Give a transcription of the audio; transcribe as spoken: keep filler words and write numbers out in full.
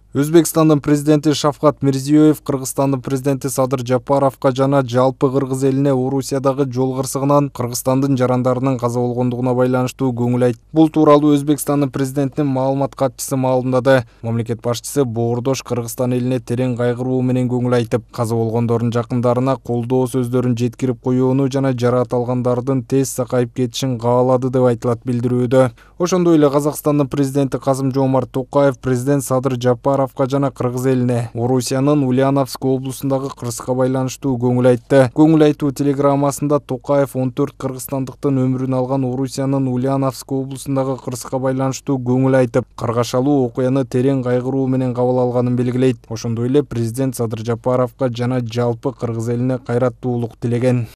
Өзбекстандын президенти Шавкат Мирзиёев Кыргызстандын президенти Садыр Жапаровго жана жалпы кыргыз элине Орусиядагы жол кырсыгынан Кыргызстандын жарандарынын каза болгондугуна байланыштуу көңүл айтты. Бул тууралуу Өзбекстандын президентинин маалымат катчысы маалымдады. Мамлекет башчысы боордош Кыргызстан элине терең кайгыруу менен көңүл айтып, каза болгондордун жакындарына колдоо сөздөрүн жеткирип коюуну жана жараат алгандардын тез сакайып кетишин каалады деп айтылат билдирүүдө. Ошондой эле Казакстандын президенти Касым-Жомарт Токаев президент Садыр Жапаровго жана кыргыз элине Орусиянын Ульяновск облусундагы кырсыкка байланыштуу көңүл айтты. Көңүл айтуу телеграммасында Токаев он төрт кыргызстандыктын өмүрүн алган Орусиянын Ульяновск облусундагы кырсыкка байланыштуу көңүл айтып, каргашалуу окуяны терең кайгыруу менен кабыл алганын белгилейт. Ошондой эле президент Садыр Жапаровго жана жалпы кыргыз элине кайраттуулук тилеген.